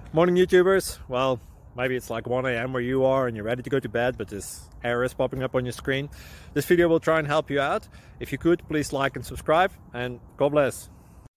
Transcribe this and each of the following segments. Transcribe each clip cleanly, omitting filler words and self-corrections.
Morning YouTubers. Well, maybe it's like 1 a.m. where you are and you're ready to go to bed, but this error is popping up on your screen. This video will try and help you out. If you could, please like and subscribe, and God bless.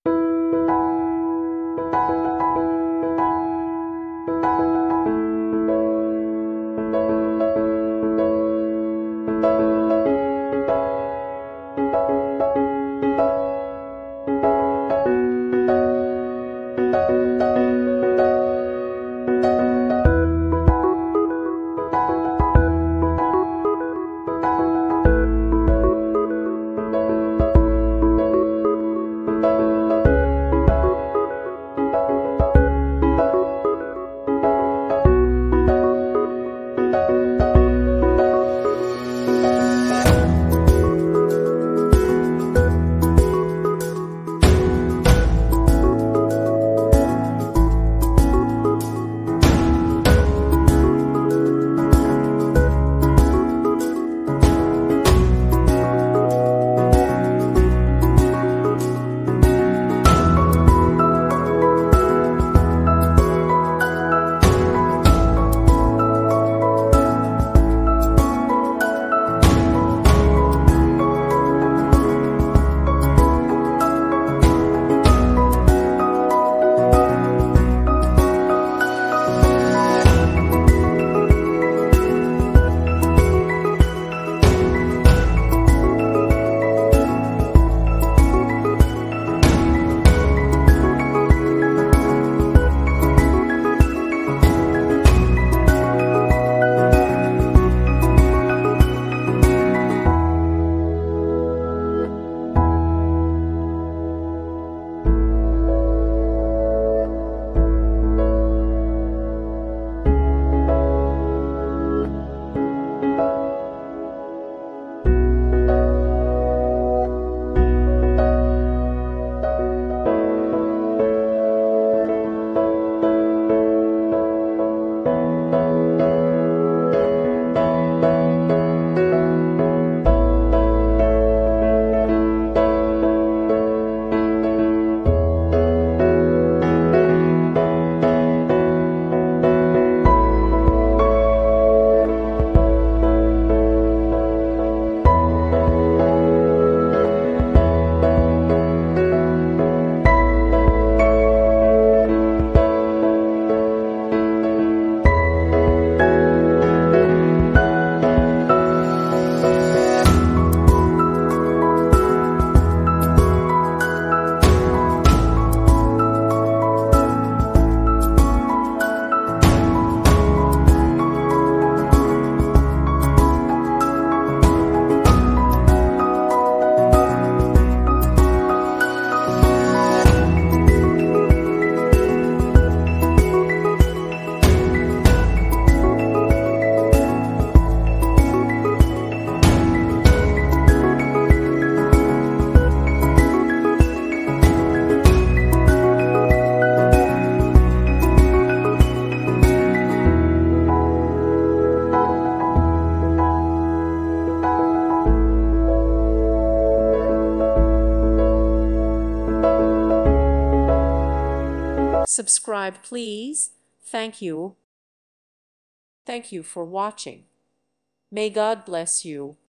Subscribe, please. Thank you. Thank you for watching. May God bless you.